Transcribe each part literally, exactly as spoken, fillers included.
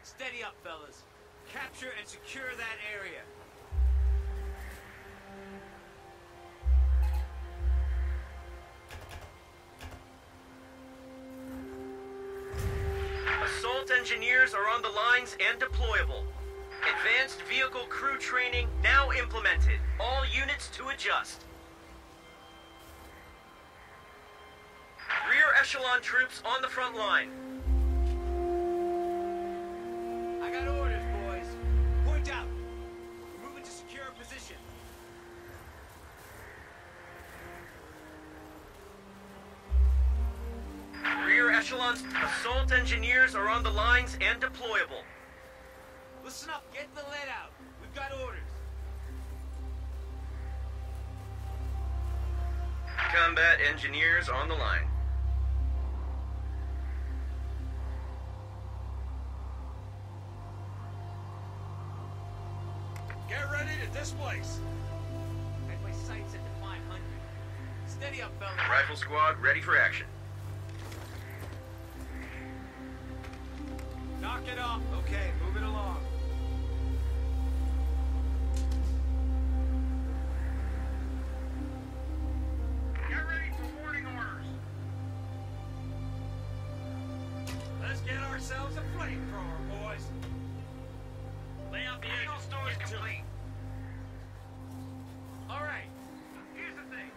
Steady up, fellas. Capture and secure that area. Assault engineers are on the lines and deployable. Advanced vehicle crew training now implemented. All units to adjust. Rear echelon troops on the front line. I got orders, boys. Point out. We're moving to secure a position. Rear echelons. Assault engineers are on the lines and deployable. Listen up. Get the lead out. We've got orders. Combat engineers on the line. Get ready to displace. Had my sights set to five hundred. Steady up, fellas. Rifle squad ready for action. Knock it off. Okay, move it along. Get ready for warning orders. Let's get ourselves a flamethrower, boys. Lay out the vehicle stores complete. All right. Here's the thing.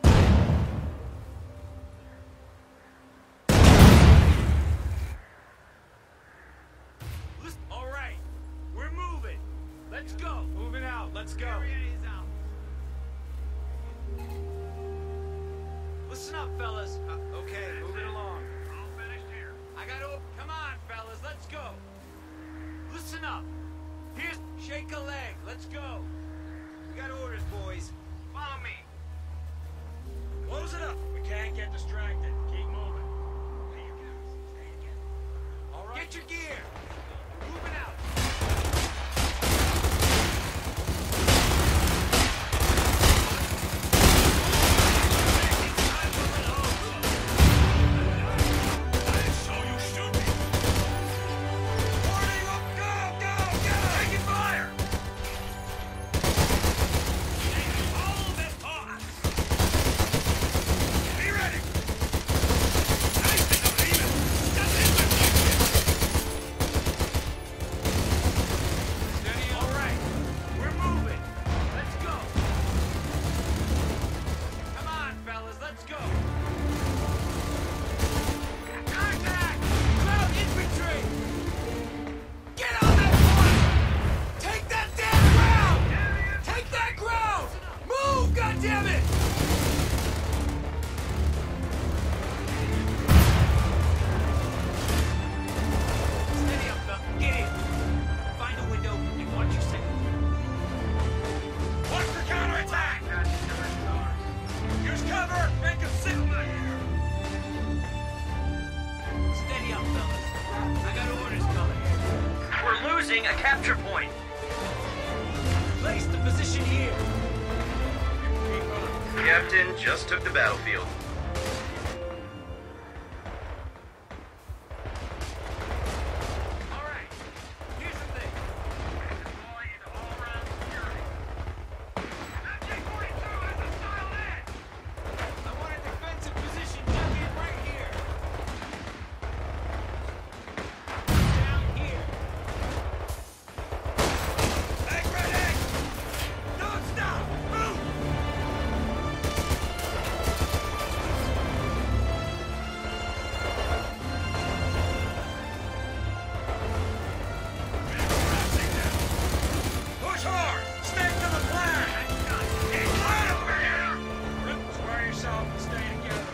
Listen. All right. We're moving. Let's go. Moving out. Let's go. Area is out. Listen up, fellas. Uh, okay, moving along. All finished here. I got to. Come on, fellas. Let's go. Listen up. Here's shake a leg. Let's go. We got orders, boys. Follow me. Close it up. We can't get distracted. Keep moving. Hey, you guys. Stay together. All right. Get your gear. Moving out. A capture point. Place the position here. Captain just took the battlefield. All right. Here's the thing. Deploy into all-round security. That J forty-two has a silent edge. I want a defensive position dug in right here. Down here. Hey, ready! Don't stop! Move! Push hard! Stick to the plan! Hey, right over here. Square yourself and stay together.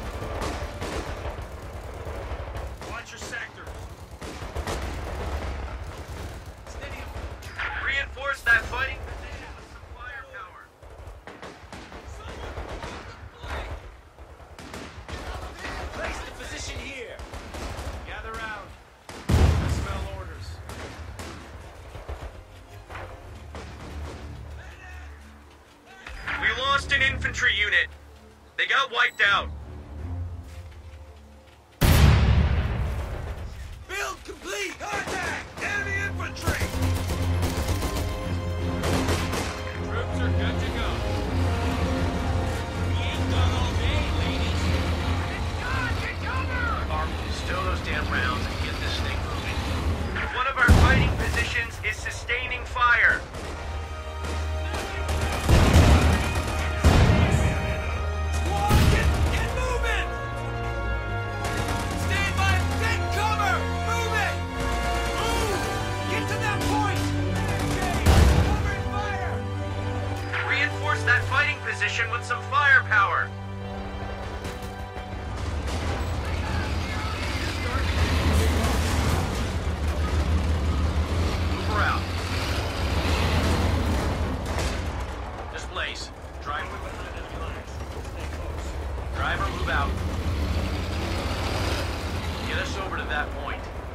Watch your sectors. Steady up. Reinforce that fighting position with some firepower. Place the position here. Gather round. I smell orders. We lost an infantry unit. They got wiped out. Build complete! Contact! position with some firepower. Move her out. Displace. Driver. Driver, move out. Get us over to that point.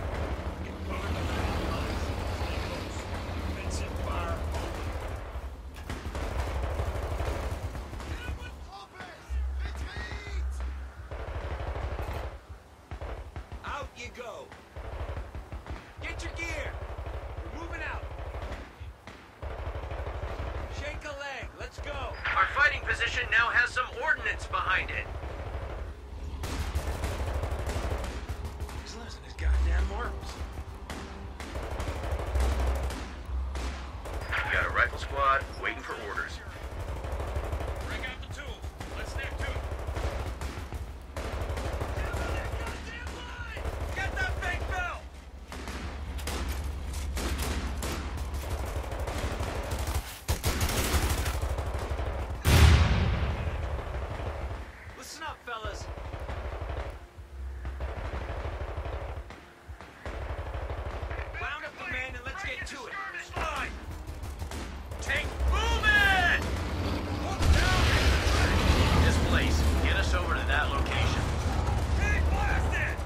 Out you go. Get your gear. We're moving out. Shake a leg. Let's go. Our fighting position now has some ordnance behind it. He's losing his goddamn marbles. We got a rifle squad waiting for orders. Bring out the tools. Let's snap to it. Get that big bell! Listen up, fellas. Round up the men and let's get to it. Line. Take movement! Displace. Get us over to that location. Hey, blasted!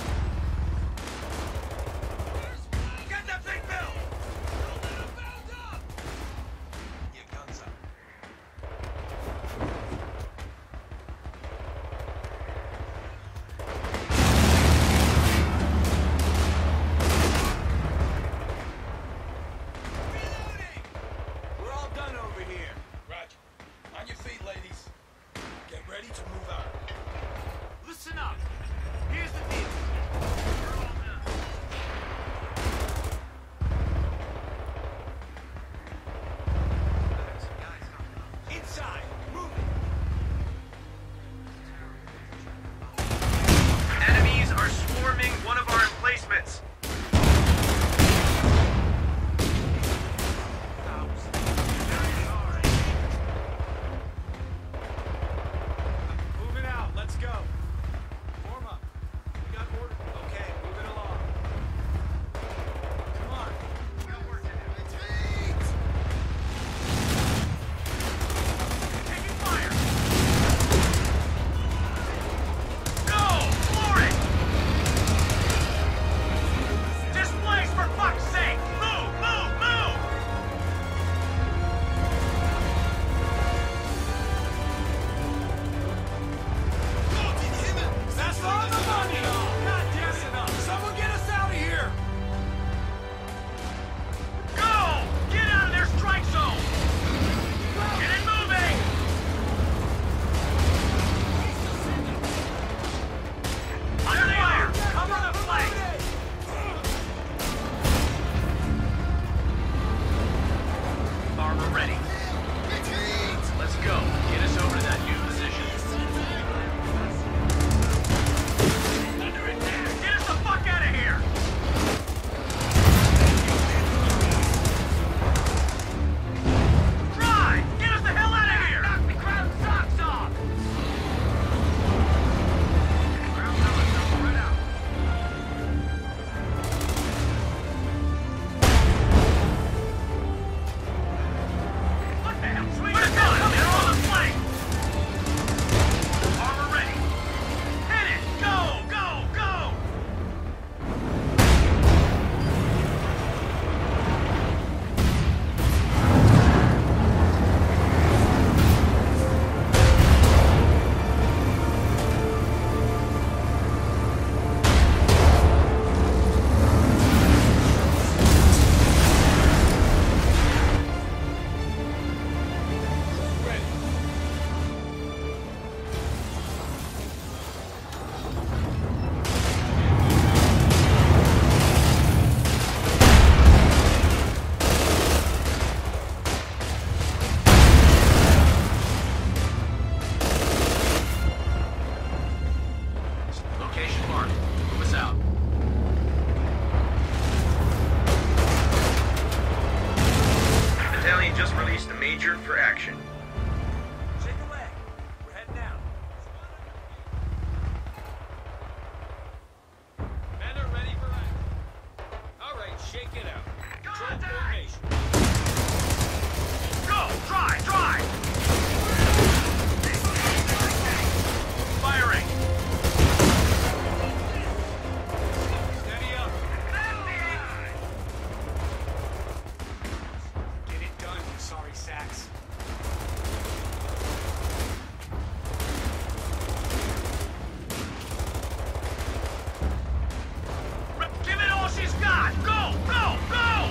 Get that big bell! Your guns up. Reloading! We're all done over here. Roger. On your feet, ladies. Get ready to move out. Listen up. Here's the deal. Inside. Move it. Enemies are swarming one of our emplacements. Moving out. Let's go. Form up. We got order. Okay, moving along. Come on. We got work to do. Retreat! Taking fire! Go! Floor it! Displace for fuck's sake! Move! Move! Move! That's all the money! God damn it! Someone get us out of here! Go! Get out of their strike zone! Get it moving! Under fire! Cover the flank! Armor ready. Let's go. Get us over to that new position. Get us the fuck out of here! Try! Get us the hell out of here! Knock the crowd socks off! Ground power, spread out. What the hell? Sweet! What is that? They're on the flank! Armor ready. Hit it! Go! Go! Go! Location marked. Move us out. Battalion just released a major for action. Shake a leg. Dry, dry! Firing! Steady up. Get it done, you sorry sacks. Give it all she's got! Go, go, go!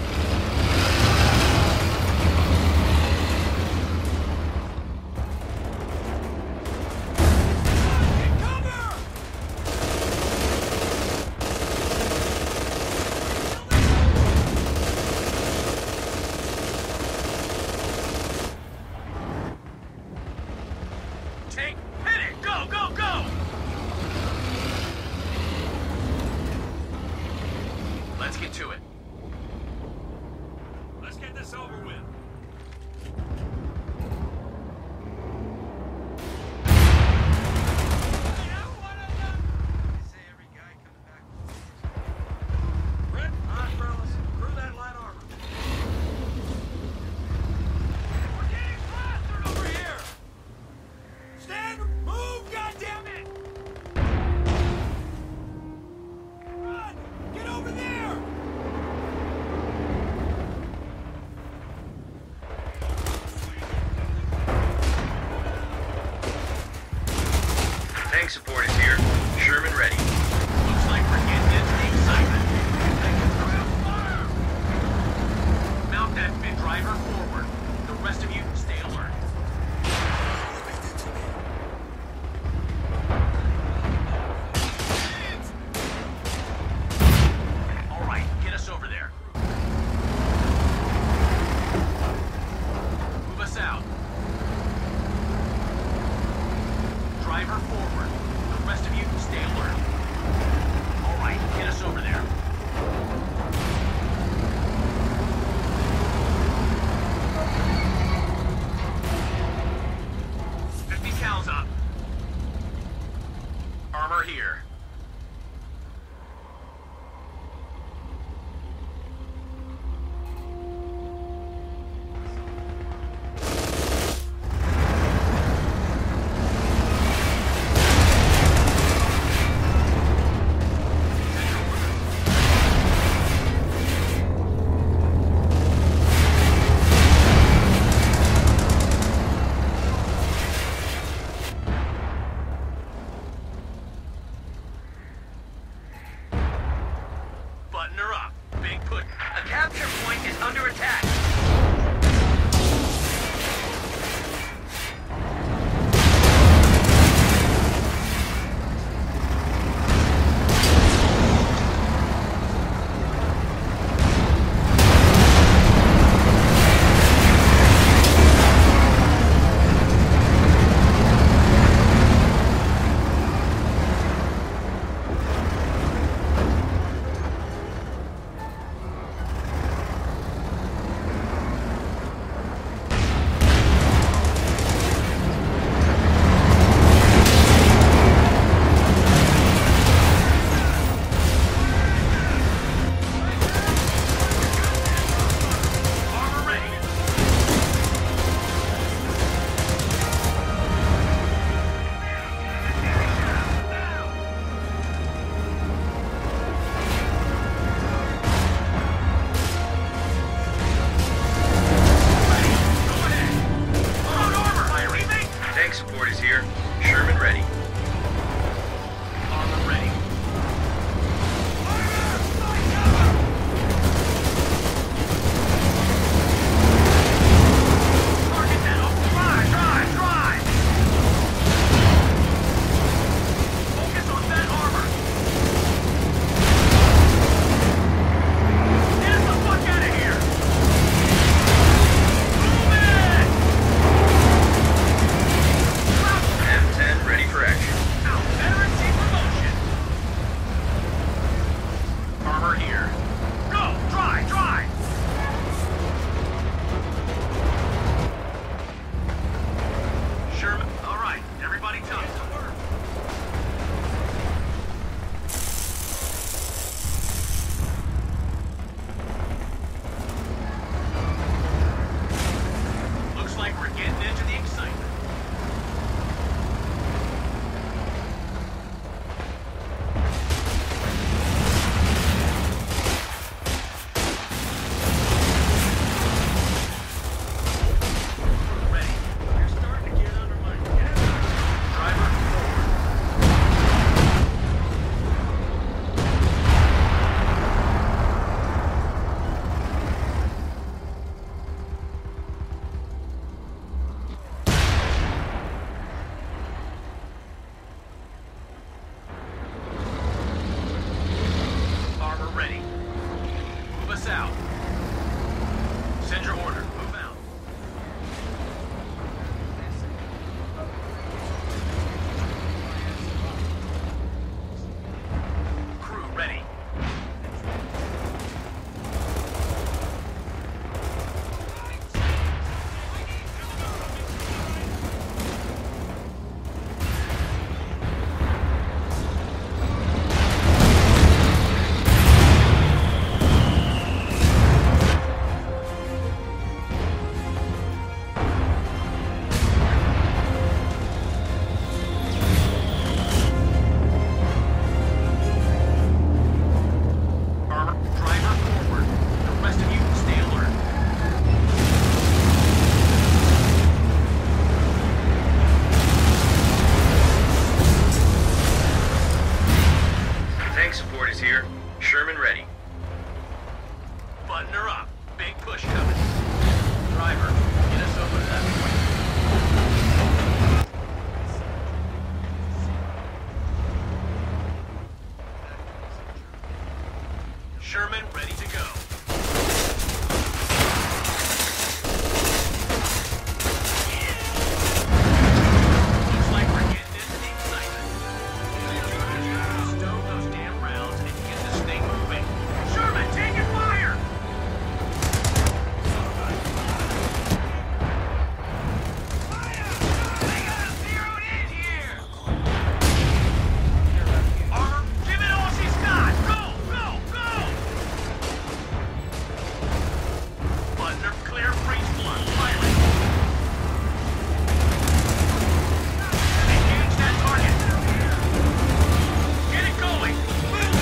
Take, hit it! Go, go, go! Let's get to it. Let's get this over with. Red, all right, fellas. Through that light armor. We're getting plastered over here. Stand, move, goddammit! Run! Get over there! Tank support is here. Sherman ready. Looks like we're getting into the excitement. Mount that fin driver forward. The rest of you stay alert. All right, get us over there. Move us out. Driver forward. The rest of you stay alert. All right, get us over there. Fifty cows up. Armor here. Button her up. Big put. A capture point is under attack. south. Send your order. Move out. Crew ready. Sherman ready to go. Looks like we're getting into the excitement. Stow those damn rounds and get this thing moving. Sherman, taking fire! Fire! They got us zeroed in here! Armor, give it all she's got! Go! Go! Go! Butler, clear breach blood. Pilot. Engage that target. Get it going. Move.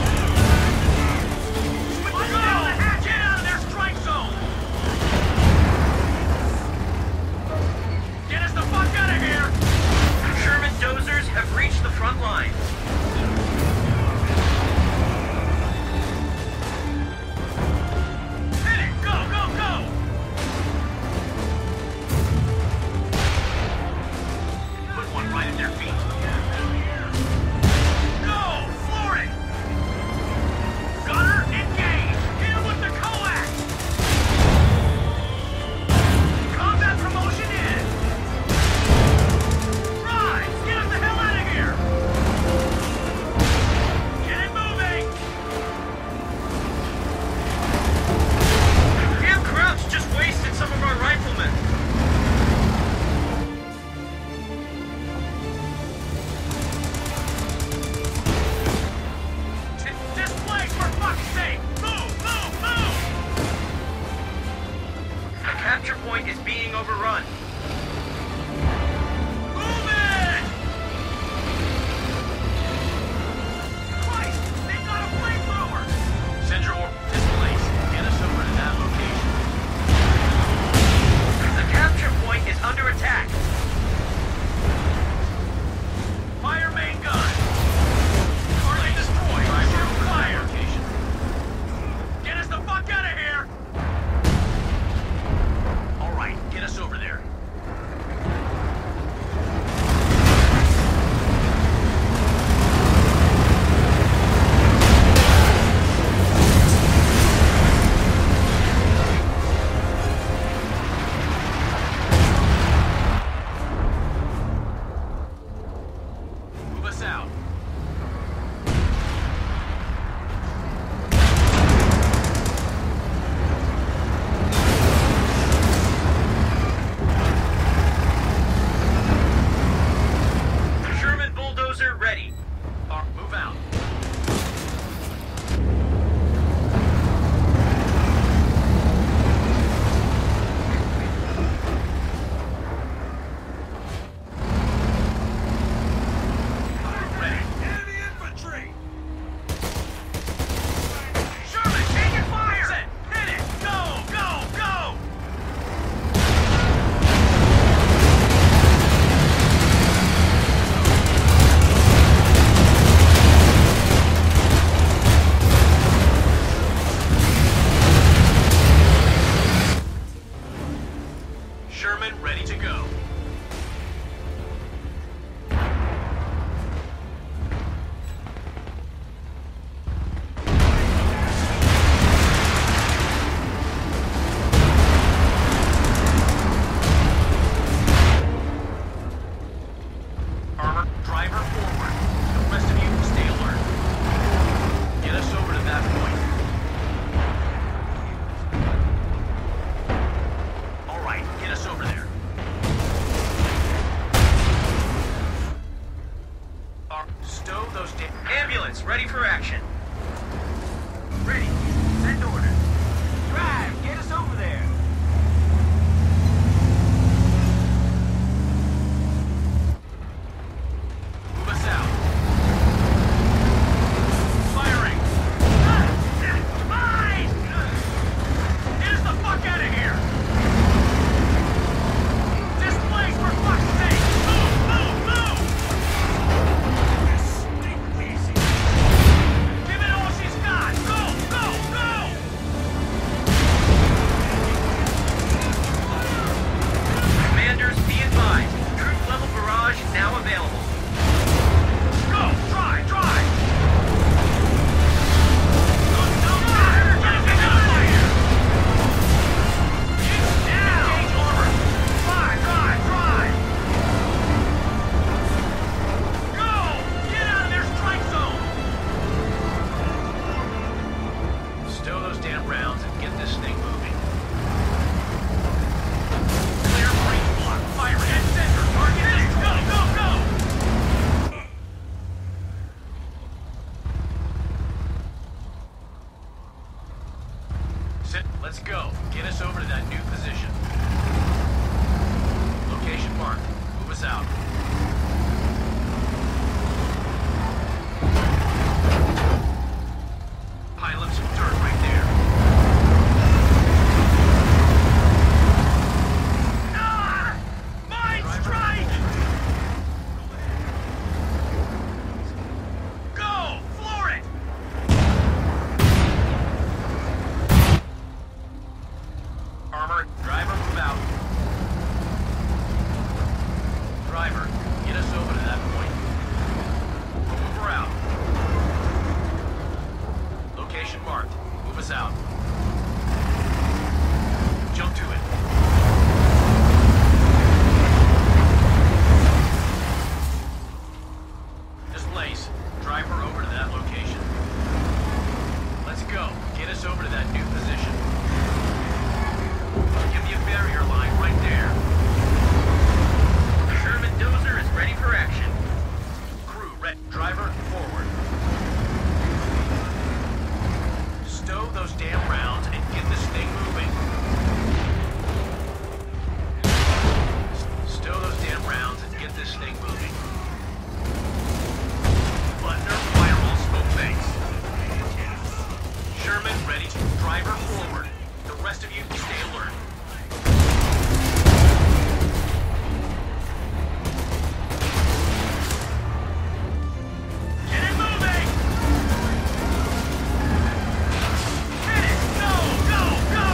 Switch it down the hatch. Get out of their strike zone. Get us the fuck out of here. Sherman dozers have reached the front line. Hit it! Go, go, go! Put one right at their feet. Go! Floor it! Gunner, engage! Hit him with the coax! Combat promotion in! Rise! Get us the hell out of here! Get it moving! Damn Crouch just wasted some of our riflemen. D- display for fuck's sake! Move, move, move! The capture point is being overrun. Move it! Christ, they've got a flamethrower! Send your order. Displace. Get us over to that location. The capture point is under attack. Fire main gun. Target destroyed. Shoot fire. Get us the fuck out of here! All right, get us over there. Sit. Let's go. Get us over to that new position. Location marked. Move us out. Pile up some dirt right there. Ah! Mine strike! Go! Floor it! Armor, driver, move out. Driver, get us over to that point. Move her out. Location marked. Move us out. Jump to it. Displace. Drive her over to that location. Let's go. Get us over to that new position. Give me a barrier line right there. The Sherman dozer is ready for action. Crew, red. Driver, forward. Stow those damn rounds and get this thing moving. Stow those damn rounds and get this thing moving. Butler, fire all smoke banks. Sherman, ready. Driver, forward. The rest of you, stay alert. Get it moving! Hit it! Go! Go! Go!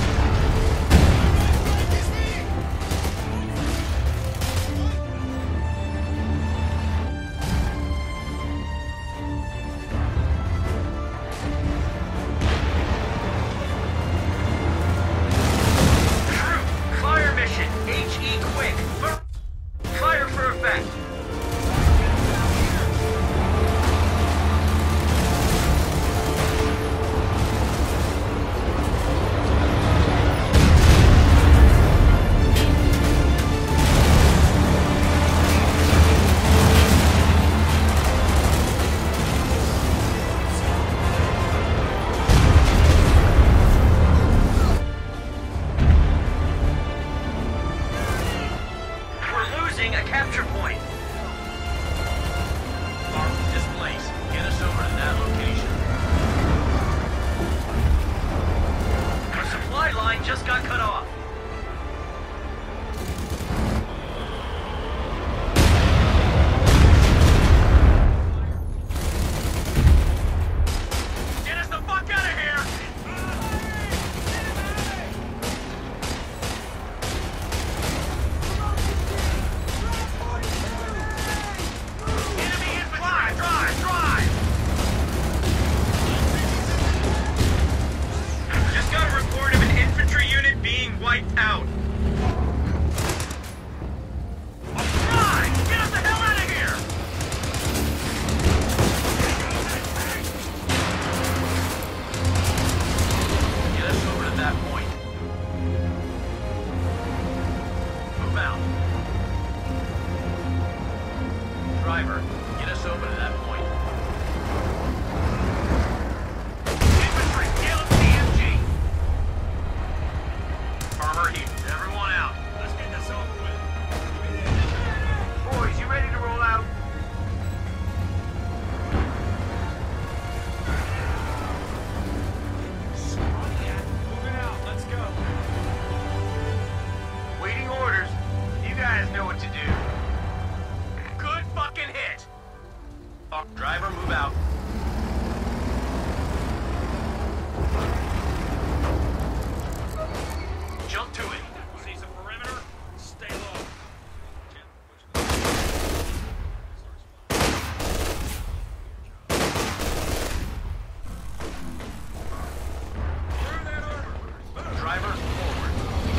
Crew, fire mission. H E quick. Fir- Fire for effect. We're losing a capture point. Arm, displace. Get us over to that location. Our supply line just got cut off. Get us the fuck out of here! Enemy infantry! Drive! Drive! Drive! Just got a report of an infantry unit being wiped out. Drive! Get us the hell out of here! Get us over to that point. Move out. Driver, get us over to that point. Infantry, scale up the M G! Armor heat. Everyone out. Let's get this over with. Boys, you ready to roll out? Moving out. Let's go. Waiting orders. You guys know what to do. Good fucking hit! Uh, driver, move out. Jump to it. Seize the perimeter. Stay low. Clear that armor. Driver, forward.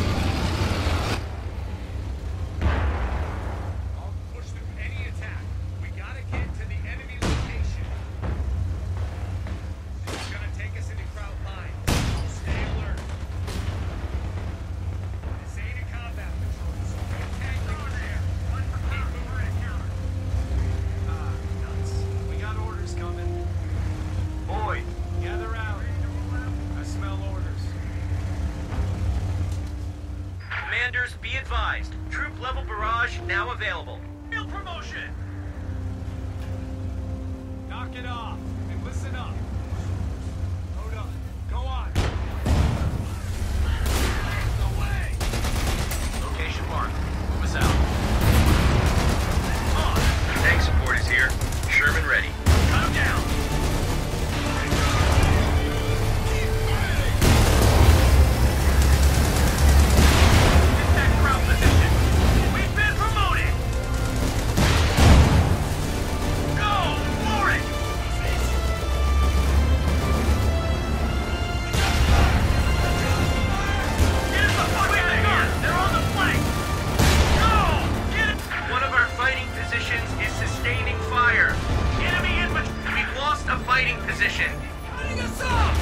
I'll push through any attack. We gotta get to the enemy location. It's gonna take us into crowd line. Stay alert. This ain't a combat patrol, so we can't go there. One for keep moving and counter. Ah, nuts. We got orders coming. Boys, Gather out. I smell orders. Commanders, be advised. Troop level barrage now available. Field promotion! Knock it off and listen up. Hold up. Go on. Away! Location marked. Move us out. On. Tank support is here. Sherman ready. Cut him down! Impact ground position. We've been promoted! Go! For it! Get us the fuck out of here! They're on the flank! Go! Get it! One of our fighting positions is sustaining fire. Enemy infantry! We've lost a fighting position. Cutting us off!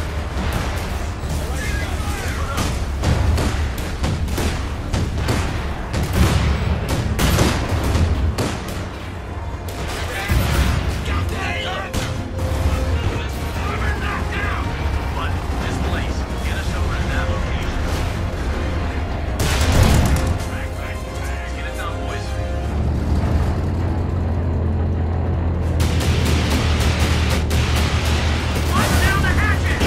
But this place, get us over to that location. Get it done, boys. Watch down the hatches!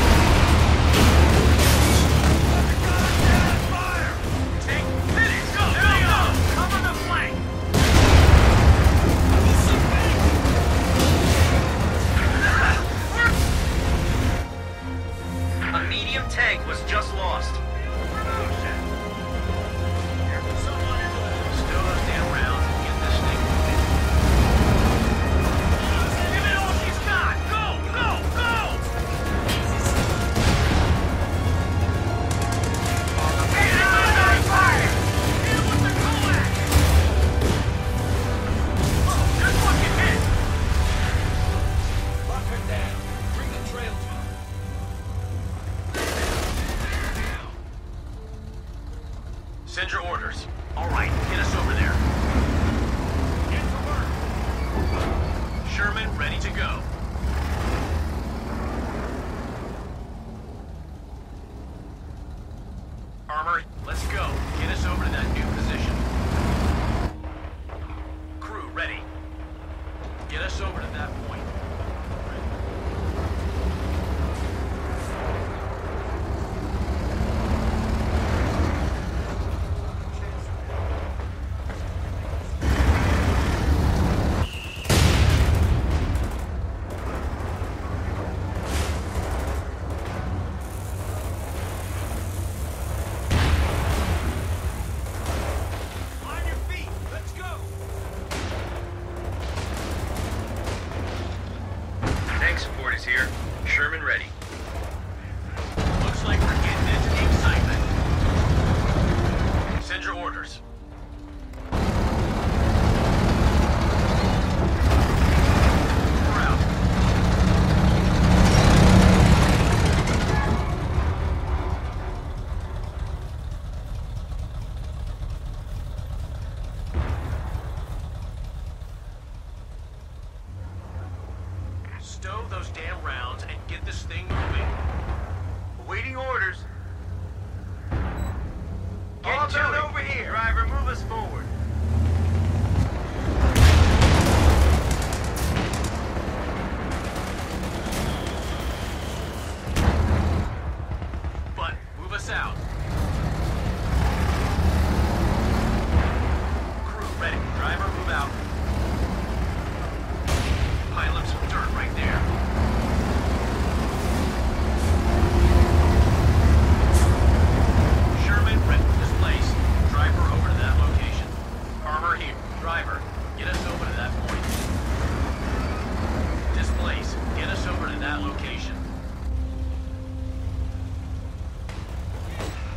Fire! Take finish! Go! Go! Go! Cover the flank! A medium tank was just lost. Promotion! Someone into the... Stow those damn rounds and get this thing moving. Give it all she's got! Go! Go! Go! Hey, enemy fire! Hit with the coax! Just what you hit! Lock her down. Bring the trail to her. Send your orders. All right, get us over there. Get to work! Sherman, ready to go. Armor, let's go. Get us over to that new position. Crew, ready. Get us over to that point. On your feet. Let's go. Tank support is here. Sherman ready. Looks like we're getting into the excitement. Send your orders. We're out. Stow those damn rounds and get this thing moving. Awaiting orders. Get All to done it. over here. Driver, move us forward. But move us out. Crew ready. Driver, move out. Pile up some dirt right there. Sherman, ready. This place. Driver over to that location. Armor here. Driver, get us over to that point. This place. Get us over to that location.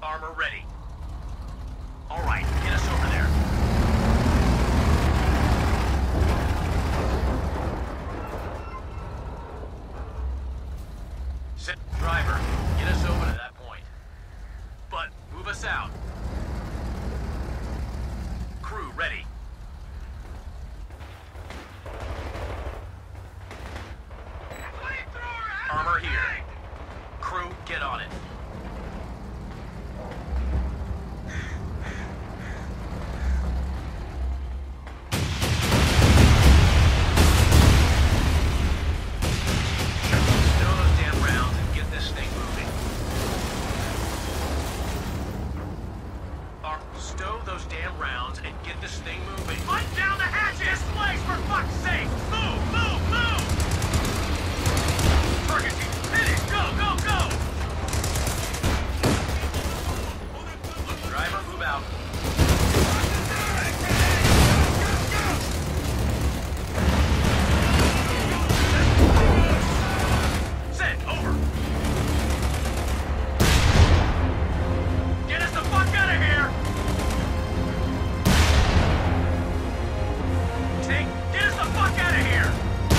Armor ready. All right, get us over there. Sit, driver, get us over to that point. But move us out. Crew ready. Armor here. Crew, get on it. Stow those damn rounds and get this thing moving. Ar- Stow those damn rounds and get this thing moving. Light down the hatches! Displays, for fuck's sake! Move, move, move! Targeting! Hit it! Go, go, go! Driver, move out. Send, over! Get us the fuck out of here! Take, get us the fuck out of here!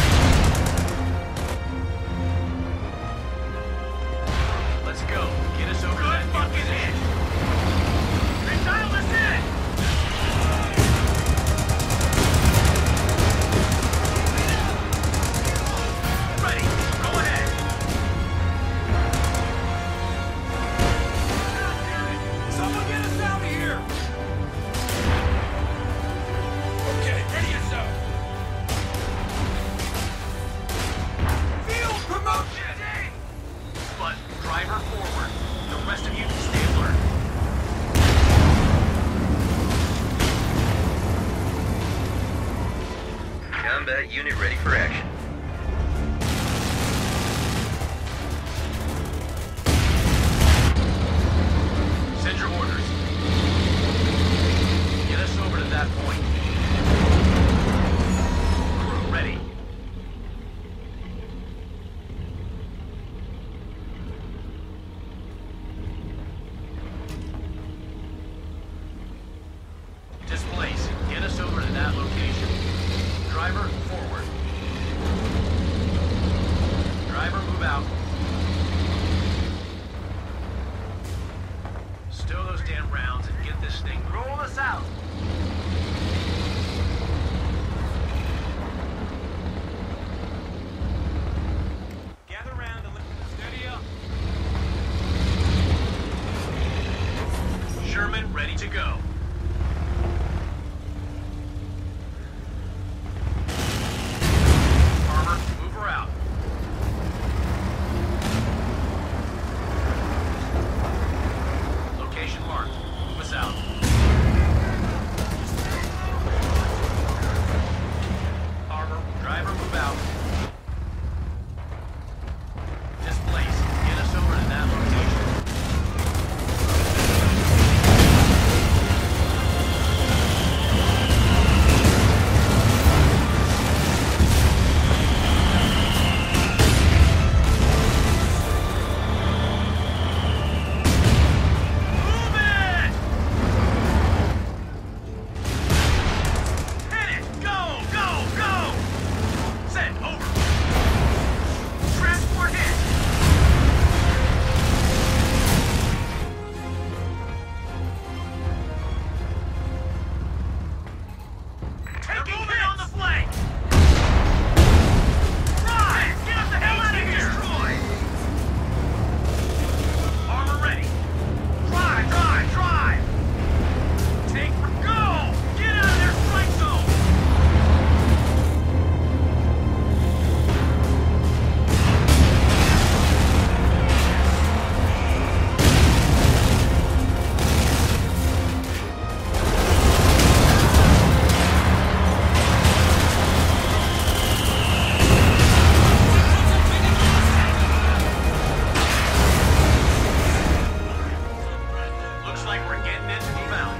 Let's go. Get us over to Good that new fucking position. hit! They dialed us in! Ready, go ahead! God damn it! Someone get us out of here! Okay, ready yourself! Field promotion! But driver forward. The rest of you stay alert. Combat unit ready for action. Send your orders. Get us over to that point. Crew ready. Displace. Get us over to that location. Driver, forward. Driver, move out. Stow those damn rounds and get this thing moving. Roll us out. Gather round and listen to steady up. Sherman ready to go. Armor, move her out. Location marked. Move us out. Armor, driver, move out. Displace. Get us over to that location. Move it! Hit it! Go, go, go! Send, over! Transport hit! Taking hits! On the flank! Right! Get us the hell out of here! Armor ready! Drive, drive, drive! Take, go! Get out of their strike zone! Looks like we're getting it. Move out.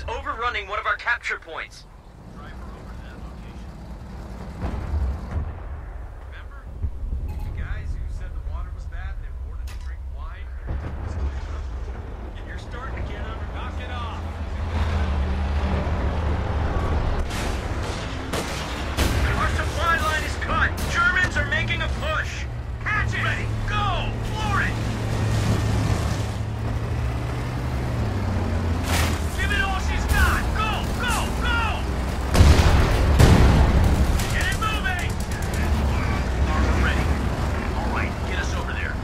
overrunning one of our capture points. Driver over to that location. Remember? The guys who said the water was bad and they wanted to drink wine? You're starting to get under. Knock it off. Our supply line is cut. Germans are making a push. Catch it! Ready, go! Floor it! Give it all she's got! Go, go, go! Get it moving! Armor ready. All right, get us over there.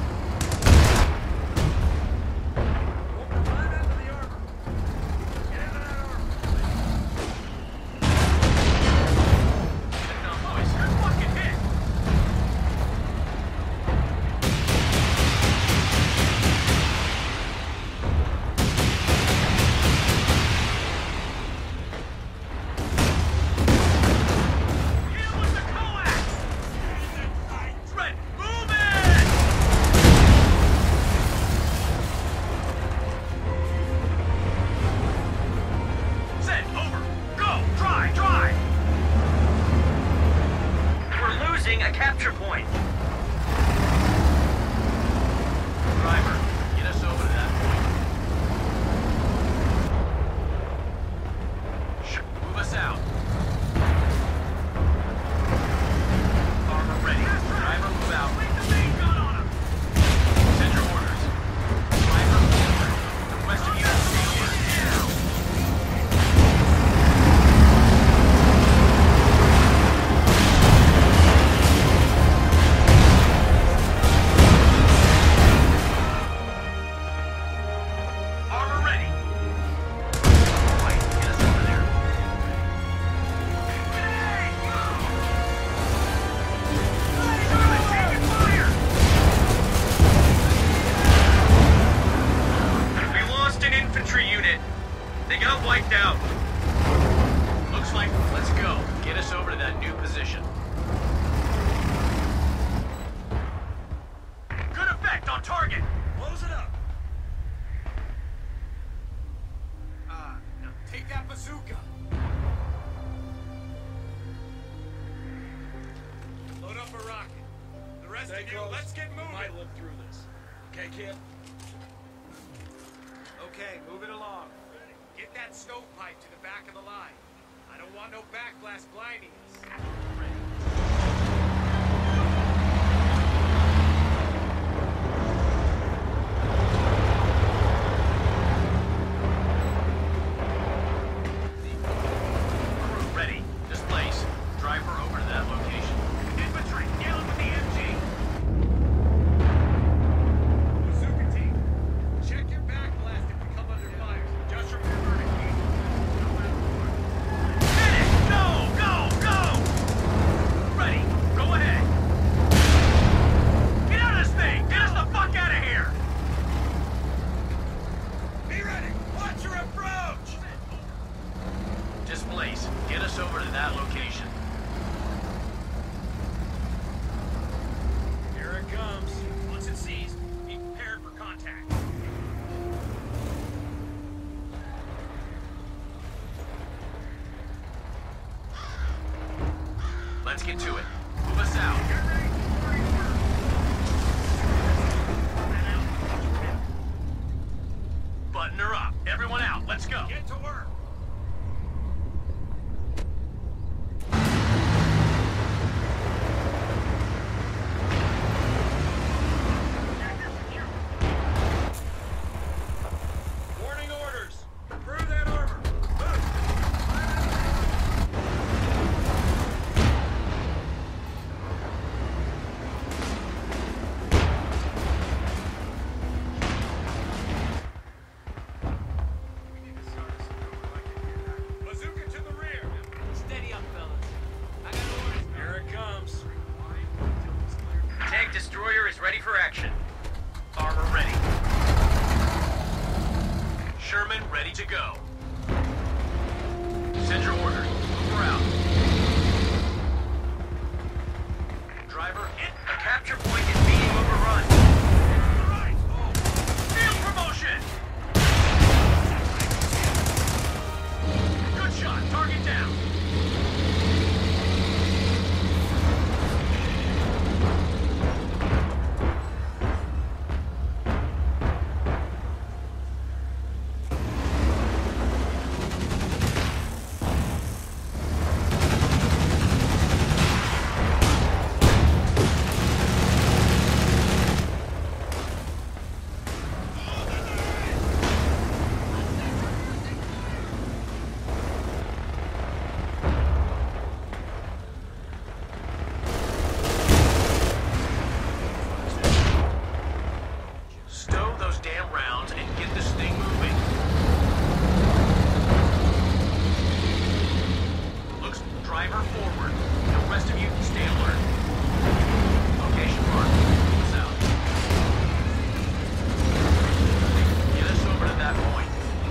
Run into the armor. Get into that armor. Get it done, boys. Good fucking hit! Hit him with the coax! Red, move it! Set, over. Go! Try, try! We're losing a capture point. Driver, get us over to that point. Sh- Move us out. Armor ready. Driver, move out. Send your orders. Driver, over. The rest of you stay here. Armor ready. Right, get us over there. Hey! German, taking fire! We lost an infantry unit. They got wiped out. Looks like, let's go. Get us over to that new position. Good effect on target. Close it up. Ah, now take that bazooka. Load up a rocket. The rest Stay of you, close. let's get We moving. might live through this. Okay, kid? Okay, move it along. Get that stovepipe to the back of the line. I don't want no backblast blinding us. Crew ready. Displace. Driver over to that location. Infantry, dealing with the M G. Bazooka team, check your backblast if we come under fire. Just remember to keep no outdoor. Hit it! Go! Go! Go! Ready. Go ahead. Get out of this thing! Get us the fuck out of here! Be ready. Watch your approach. Displace. Get us over to that location. Here it comes. Once it's seized, be prepared for contact. Let's get to it. Move us out. Button her up. Everyone out. Let's go. Get to work. Warning orders. Improve that armor. Move. Bazooka to the rear. Steady up, fellas. I got orders. Here it comes. Tank destroyer is ready for action. Armor ready. Sherman ready to go. Send your orders. Move her out. Driver in. A capture point is being overrun. Right. Field promotion. Driver forward. The rest of you stay alert. Location marked. South. Get us over to that point.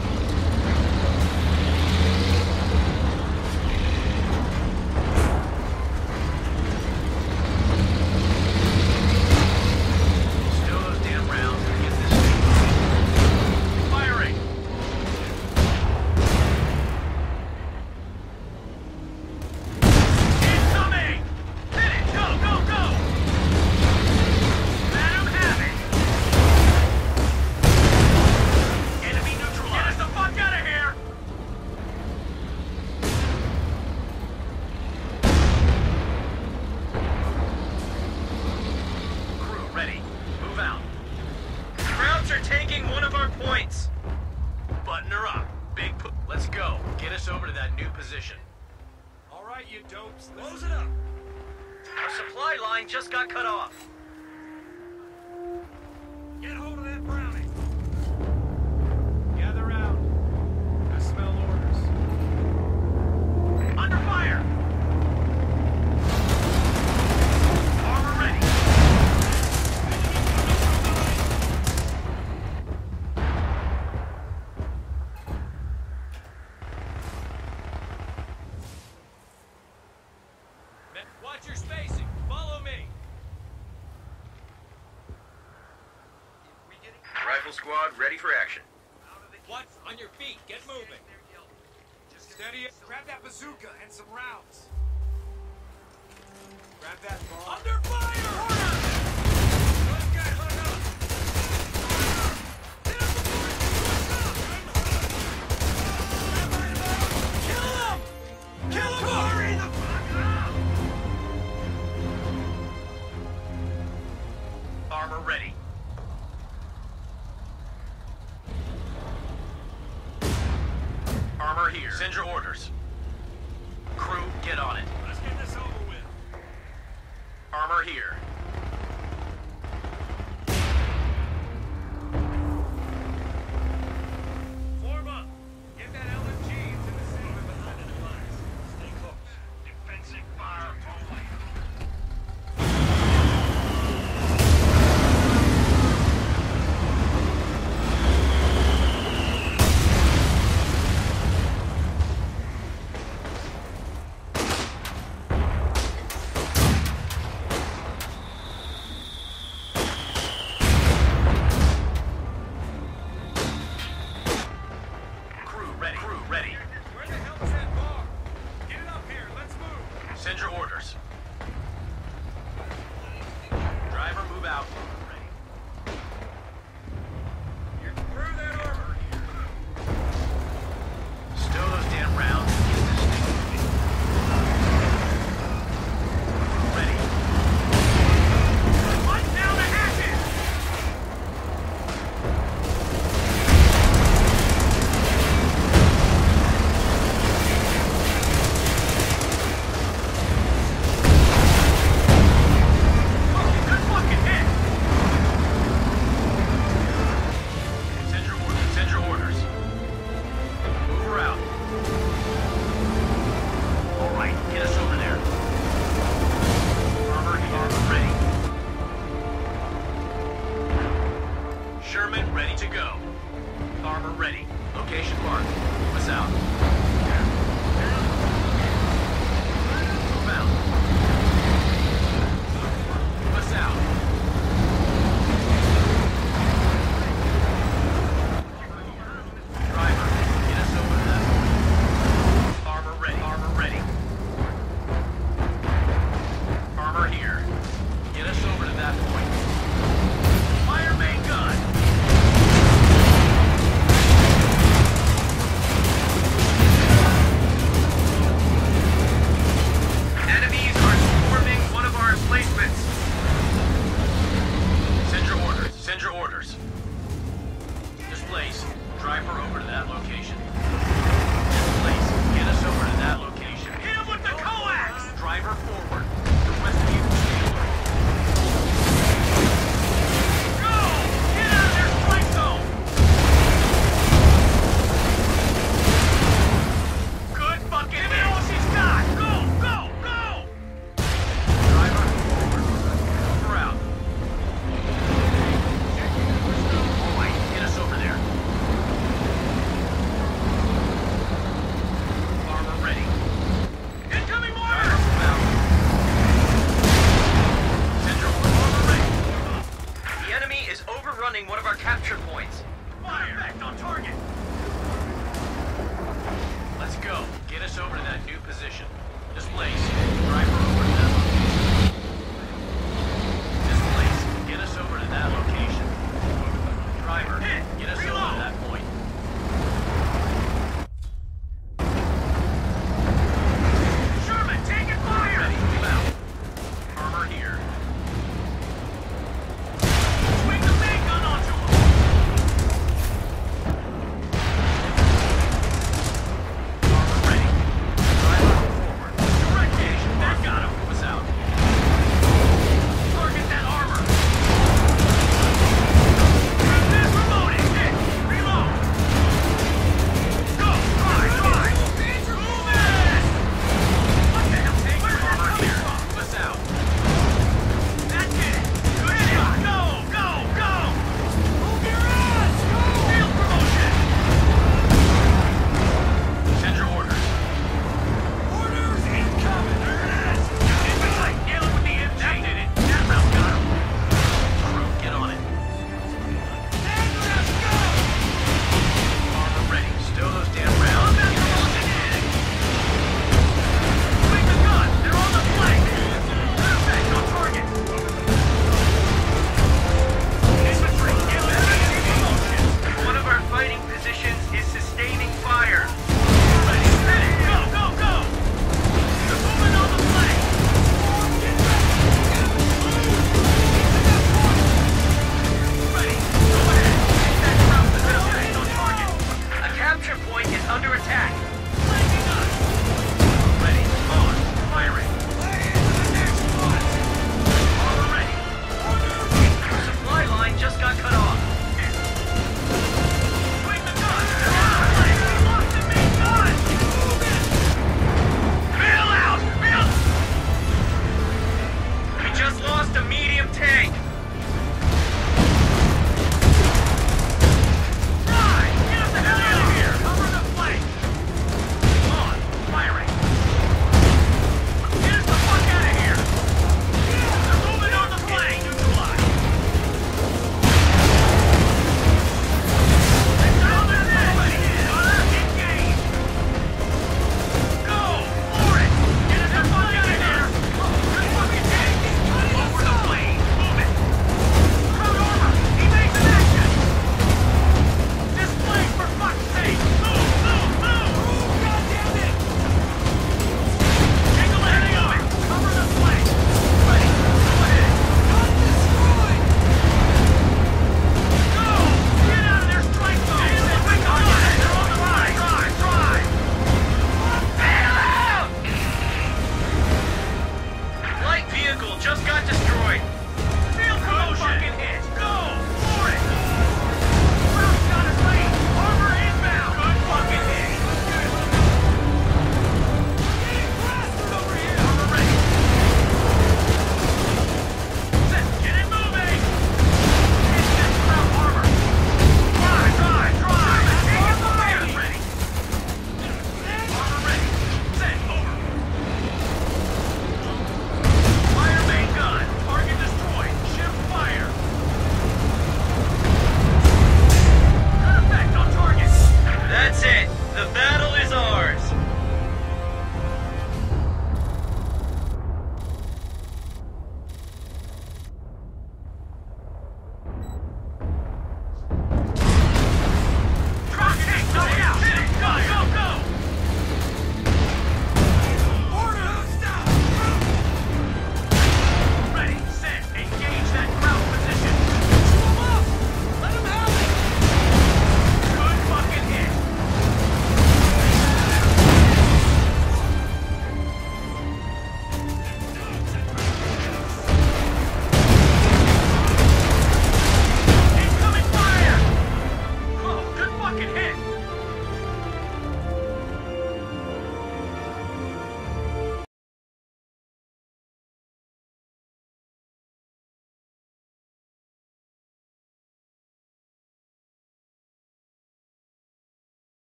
Stow those damn rounds and get this thing moving. Firing! Incoming! Finish! Go, go, go! Let 'em have it! Enemy neutralized! Get us the fuck out of here! Crew ready. Move out. Krauts are taking one of our points. Button her up. Big pu- Let's go. Get us over to that new position. All right, you dopes. Close it up. Our supply line just got cut off. Get hold of that brownie. Gather round. I smell orders. Under fire! Armor ready. Watch your spacing. Follow me. Rifle squad ready for action. What? On your feet. Get moving. Steady it. Grab that bazooka and some rounds. Grab that ball. Under fire! Order! Let's get hung up. Get up before it Kill him! Kill him! Hurry the fuck up! Armor ready. Armor here. Send your orders. Crew, get on it. Let's get this over with. Armor here. Form up. Get that L M G into the center behind the device. Stay close. Defensive fire only. Crew ready. Crew ready. Where the hell is that bar? Get it up here. Let's move. Send your orders. Driver, move out.